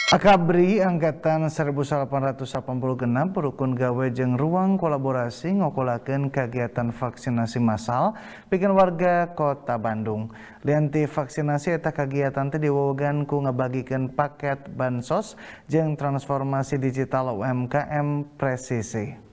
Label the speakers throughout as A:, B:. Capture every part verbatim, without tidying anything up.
A: Akabri Angkatan seribu delapan ratus delapan puluh genep rukun gawe jeung ruang kolaborasi ngokolakeun kagiatan vaksinasi massal pikeun warga Kota Bandung. Lianti vaksinasi eta kagiatan teh diwewegan ku ngabagikeun paket bansos jeung transformasi digital U M K M presisi.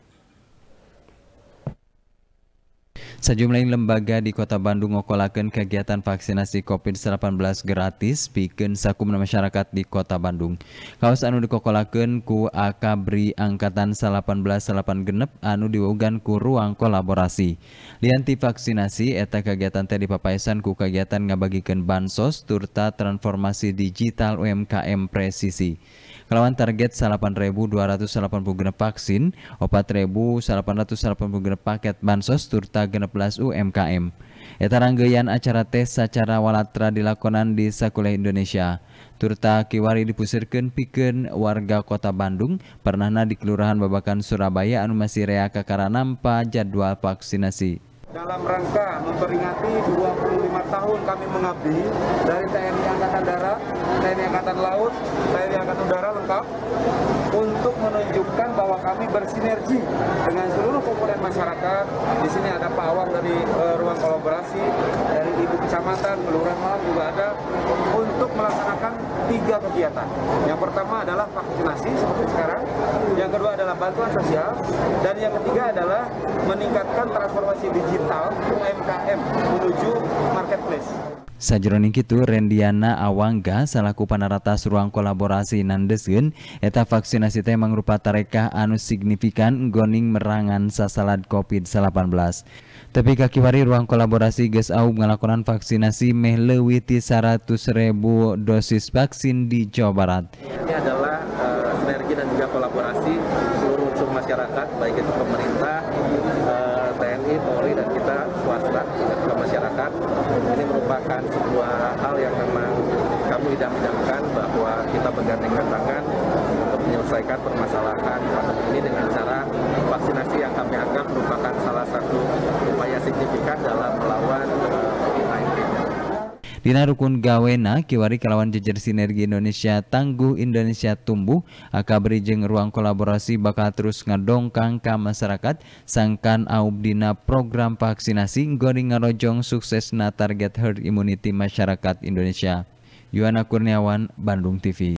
B: Sajumlah lembaga di Kota Bandung ngokolakeun kegiatan vaksinasi COVID delapan belas gratis pikeun sakumna masyarakat di Kota Bandung. Kaos anu dikokolakeun ku Akabri Angkatan delapan belas delapan genep anu diwewegan ku ruang kolaborasi. Lianti vaksinasi eta kegiatan teh dipapaesan ku kegiatan ngabagikeun bansos turta transformasi digital U M K M presisi. Kalawan target delapan ribu dua ratus delapan puluh genep vaksin, empat ribu delapan ratus delapan puluh genep paket bansos turta genep belas U M K M. Eta ranggeyan acara tes secara walatra dilakonan di sakuliah Indonesia. Turta kiwari dipusirkeun pikeun warga Kota Bandung, pernahna di Kelurahan Babakan Surabaya anu masih rea kakara nampa jadwal vaksinasi.
C: Dalam rangka memperingati dua puluh lima tahun kami mengabdi dari T N I Angkatan Darat, T N I Angkatan Laut, T N I Angkatan Udara lengkap untuk menunjukkan bahwa kami bersinergi dengan seluruh komponen masyarakat. Di sini ada Pak Awang dari uh, ruang kolaborasi, dari Ibu Kecamatan, Kelurahan Malang juga ada untuk melaksanakan tiga kegiatan. Yang pertama adalah vaksinasi seperti sekarang, yang kedua adalah bantuan sosial, dan yang ketiga adalah meningkatkan transformasi digital U M K M menuju marketplace.
B: Sajroning kitu Rendiana Awangga salaku panaratas ruang kolaborasi nandeskeun eta vaksinasi teh mangrupa tarekah anu signifikan goning merangan sasalad COVID delapan belas. Tapi kakiwari ruang kolaborasi geus aub ngalakonan vaksinasi meh leuwih ti seratus ribu dosis vaksin di Jawa Barat.
D: Ini adalah uh, sinergi dan juga kolaborasi seluruh unsur masyarakat, baik itu pemerintah, uh, T N I, Polri, dan kita swasta, dan juga masyarakat. Ini merupakan sebuah hal yang memang kami idam-idamkan bahwa kita bergandengan tangan untuk menyelesaikan permasalahan pandemi ini dengan cara vaksinasi yang kami anggap merupakan salah satu upaya signifikan dalam melawan uh, COVID sembilan belas.
B: Dina rukun gawena kiwari kalawan jejer sinergi Indonesia tangguh Indonesia tumbuh, Akabri jeung ruang kolaborasi bakal terus ngadongkang ka masyarakat sangkan aub dina program vaksinasi goring ngarojong suksesna target herd immunity masyarakat Indonesia. Yuana Kurniawan, Bandung T V.